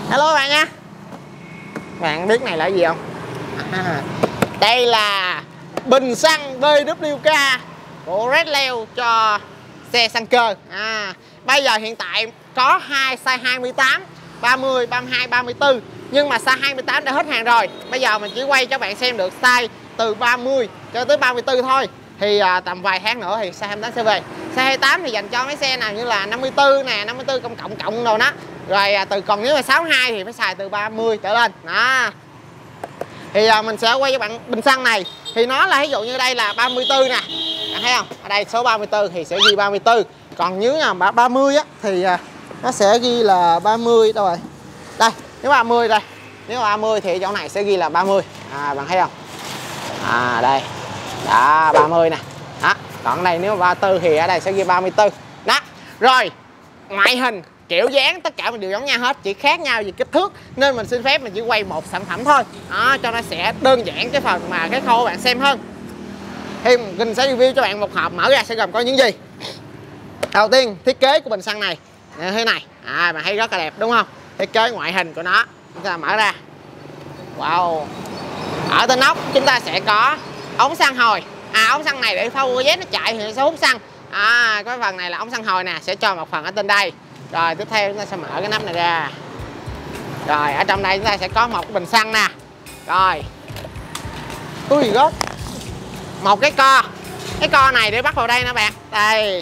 Hello bạn nha. Bạn biết này là gì không? Đây là bình xăng BWK của Red Leo cho xe xăng cơ. Bây giờ hiện tại có hai size 28, 30, 32, 34. Nhưng mà size 28 đã hết hàng rồi. Bây giờ mình chỉ quay cho bạn xem được size từ 30 cho tới 34 thôi. Thì tầm vài tháng nữa thì size 28 sẽ về. Size 28 thì dành cho mấy xe nào như là 54 nè, 54 cộng đồ đó. Rồi còn nếu mà 62 thì phải xài từ 30 trở lên. Đó. Thì mình sẽ quay cho bạn bình xăng này. Thì nó là ví dụ như đây là 34 nè. Bạn thấy không? Ở đây số 34 thì sẽ ghi 34. Còn nếu mà 30 á thì nó sẽ ghi là 30 đâu rồi. Đây, nếu 30 đây. Nếu 30 thì chỗ này sẽ ghi là 30. Bạn thấy không? Đây. Đó, 30 nè. Đó, còn đây nếu 34 thì ở đây sẽ ghi 34. Đó. Rồi, ngoại hình, kiểu dáng tất cả mình đều giống nhau hết, chỉ khác nhau về kích thước nên mình xin phép mình chỉ quay một sản phẩm thôi. Đó, cho nó sẽ đơn giản cái phần mà cái khâu bạn xem hơn. Thì mình sẽ review cho bạn một hộp mở ra sẽ gồm có những gì. Đầu tiên, thiết kế của bình xăng này như thế này. Bạn thấy rất là đẹp đúng không? Thiết kế ngoại hình của nó chúng ta mở ra. Wow. Ở trên nóc chúng ta sẽ có ống xăng hồi. Ống xăng này để phao jet nó chạy thì nó sẽ hút xăng. Cái phần này là ống xăng hồi nè, sẽ cho một phần ở trên đây. Rồi tiếp theo chúng ta sẽ mở cái nắp này ra. Rồi ở trong đây chúng ta sẽ có một cái bình xăng nè. Rồi. Ui gót. Một cái co. Cái co này để bắt vào đây nè bạn. Đây.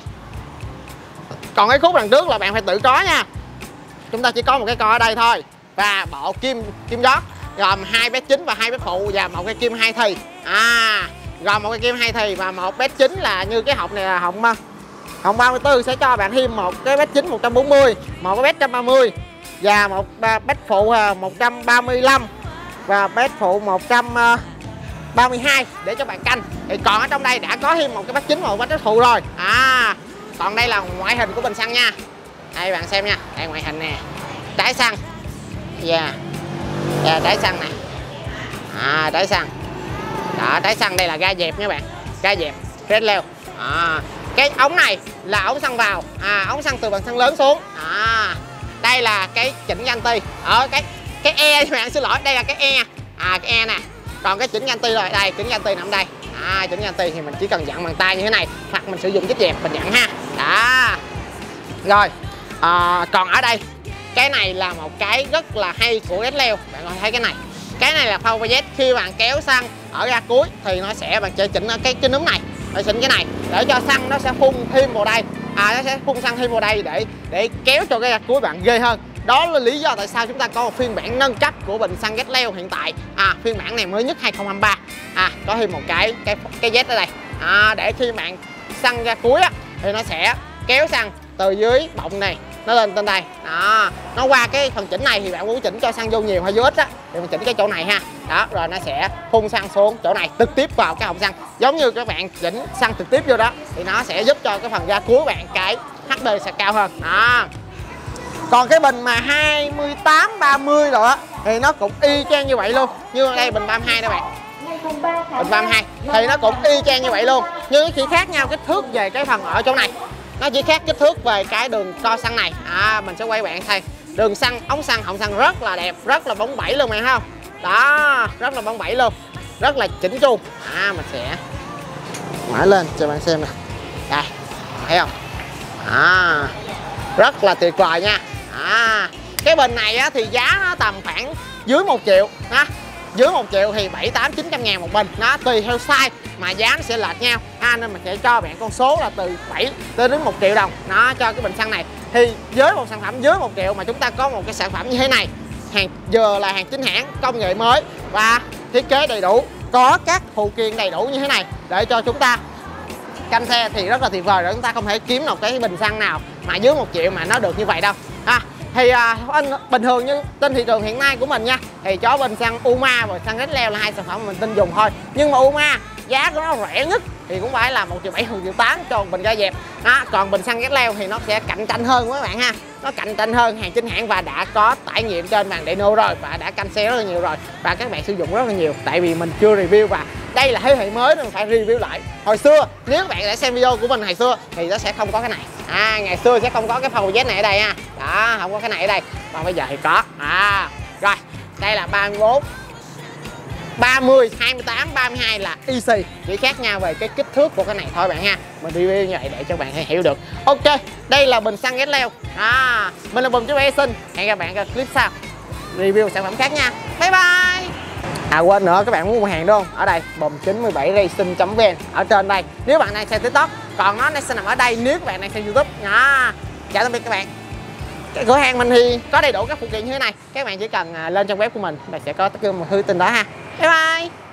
Còn cái khúc đằng trước là bạn phải tự có nha. Chúng ta chỉ có một cái co ở đây thôi. Và bộ kim giót gồm 2 bét chính và 2 bét phụ và một cái kim 2 thì. Gồm một cái kim 2 thì và một bét chính là như cái hộp này là hộp 34 sẽ cho bạn thêm một cái bét chính 140, một cái bét 130 và một bét phụ 135 và bét phụ 132 để cho bạn canh. Thì còn ở trong đây đã có thêm một cái bét chính và một bét phụ rồi. Còn đây là ngoại hình của bình xăng nha. Đây bạn xem nha, đây ngoại hình nè. Trái xăng. Trái xăng nè. Trái xăng. Đó, trái xăng đây là ga dẹp nha bạn. Ga dẹp Red Leo. Cái ống này là ống xăng vào, ống xăng từ bằng xăng lớn xuống. Đây là cái chỉnh ganti. Ở cái e bạn xin lỗi, đây là cái e. Cái e nè. Còn cái chỉnh ganti rồi đây, chỉnh ganti nằm đây. Chỉnh ganti thì mình chỉ cần dặn bằng tay như thế này hoặc mình sử dụng chích dẹp mình dặn ha. Đó. Rồi. Còn ở đây cái này là một cái rất là hay của Red Leo. Bạn có thấy cái này. Cái này là phao jet, khi bạn kéo xăng ở ra cuối thì nó sẽ bạn sẽ chỉnh ở cái núm này. Để chỉnh cái này để cho xăng nó sẽ phun thêm vào đây. Nó sẽ phun xăng thêm vào đây để kéo cho cái ra cuối bạn ghê hơn. Đó là lý do tại sao chúng ta có một phiên bản nâng cấp của bình xăng Red Leo hiện tại. Phiên bản này mới nhất 2023. Có thêm một cái jet ở đây. Để khi bạn xăng ra cuối á, thì nó sẽ kéo xăng từ dưới bọng này nó lên trên đây. Nó qua cái phần chỉnh này thì bạn muốn chỉnh cho xăng vô nhiều hay vô ít á thì mình chỉnh cái chỗ này ha. Đó, rồi nó sẽ phun xăng xuống chỗ này trực tiếp vào cái hộp xăng. Giống như các bạn chỉnh xăng trực tiếp vô đó thì nó sẽ giúp cho cái phần ra cuối bạn cái HD sẽ cao hơn. Đó. Còn cái bình mà 28, 30 rồi á thì nó cũng y chang như vậy luôn. Như ở đây bình 32 đó bạn. Bình 32 thì nó cũng y chang như vậy luôn. Nhưng chỉ khác nhau kích thước về cái phần ở chỗ này. Nó chỉ khác kích thước về cái đường co xăng này. Mình sẽ quay bạn thấy đường xăng, ống xăng, họng xăng rất là đẹp, rất là bóng bẩy luôn bạn thấy không? Đó, rất là bóng bẩy luôn, rất là chỉnh chu. Mình sẽ mở lên cho bạn xem nè. Đây, thấy không? Rất là tuyệt vời nha. Cái bình này á, thì giá nó tầm khoảng dưới 1 triệu. Dưới 1 triệu thì 7, 8, 900 ngàn một bình. Nó tùy theo size mà giá nó sẽ lệch nhau. Nên mình sẽ cho bạn con số là từ 7 đến 1 triệu đồng. Nó cho cái bình xăng này. Thì với một sản phẩm dưới 1 triệu mà chúng ta có một cái sản phẩm như thế này, vừa là hàng chính hãng, công nghệ mới và thiết kế đầy đủ, có các phụ kiện đầy đủ như thế này để cho chúng ta canh xe thì rất là tuyệt vời. Rồi chúng ta không thể kiếm một cái bình xăng nào mà dưới 1 triệu mà nó được như vậy đâu. Thì bình thường như trên thị trường hiện nay của mình nha, thì có bình xăng Uma và xăng Red Leo là hai sản phẩm mà mình tin dùng thôi. Nhưng mà Uma giá của nó rẻ nhất thì cũng phải là 1.7 triệu 1.8 triệu cho bình ga dẹp. Còn bình xăng gas leo thì nó sẽ cạnh tranh hơn các bạn ha, nó cạnh tranh hơn, hàng chính hãng và đã có trải nghiệm trên màn dyno rồi và đã canh xe rất là nhiều rồi và các bạn sử dụng rất là nhiều, tại vì mình chưa review và đây là thế hệ mới nên phải review lại. Hồi xưa nếu các bạn đã xem video của mình hồi xưa thì nó sẽ không có cái này, ngày xưa sẽ không có cái phao jet này ở đây ha, đó, không có cái này ở đây, còn bây giờ thì có. Rồi đây là 34, 30, 28, 32 là easy, chỉ khác nhau về cái kích thước của cái này thôi bạn ha. Mình review như vậy để cho bạn hiểu được. Ok, đây là bình xăng gas leo. Mình là Bùm chú Racing. Hẹn gặp bạn ở clip sau review sản phẩm khác nha. Bye bye. Quên nữa, các bạn muốn mua hàng đúng không? Ở đây Bùm97 Racing.vn ở trên đây. Nếu bạn đang xem TikTok, còn nó sẽ nằm ở đây nếu các bạn đang xem YouTube. Chào tạm biệt các bạn. Cái cửa hàng mình thì có đầy đủ các phụ kiện như thế này, các bạn chỉ cần lên trang web của mình, bạn sẽ có tất cả mọi thứ tin đó ha. Bye bye.